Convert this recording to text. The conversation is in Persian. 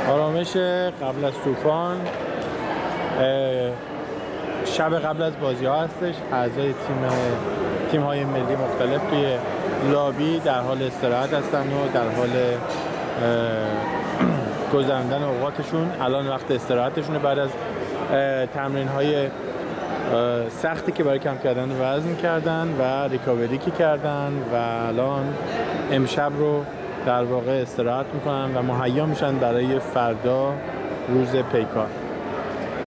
آرامش قبل از طوفان شب قبل از بازی ها هستش. اعضای تیم های ملی مختلف توی لابی در حال استراحت هستن و در حال گذراندن اوقاتشون. الان وقت استراحتشونه بعد از تمرین های سختی که برای کم کردن وزن کردن و ریکاوری که کردن و الان امشب رو در واقع استراحت میکنن و مهیا میشن برای فردا روز پیکار.